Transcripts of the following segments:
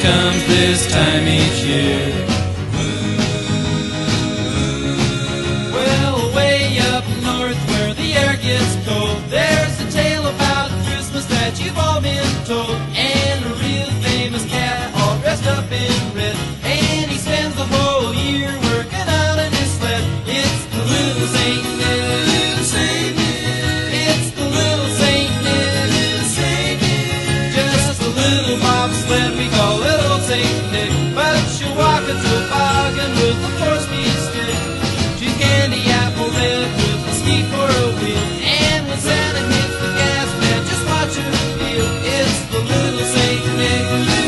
comes this time each year. Well, way up north where the air gets cold, there's a tale about Christmas that you've all been told. And a real famous cat all dressed up in red, and he spends the whole year working out in his sled. It's the little Saint Nick. It's the little Saint Nick. Just a little bobsled, we call it old Saint Nick. But she'll walk into a bargain with a 4-speed stick. She's candy apple red with a ski for a wheel. And when Santa hits the gas, man, just watch her feel. It's the little Saint Nick.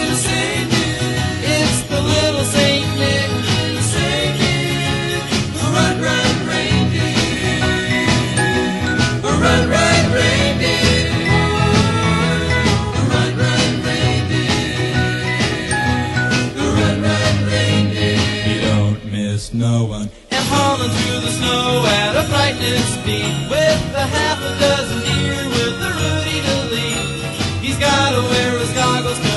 It's the little Saint Nick. Run, run, reindeer. Run, run, reindeer. Run, run, reindeer. Run, run, reindeer. You don't miss no one. And hauling through the snow at a frightening speed, with a half a dozen deer with a Rudy to lead. He's gotta wear his goggles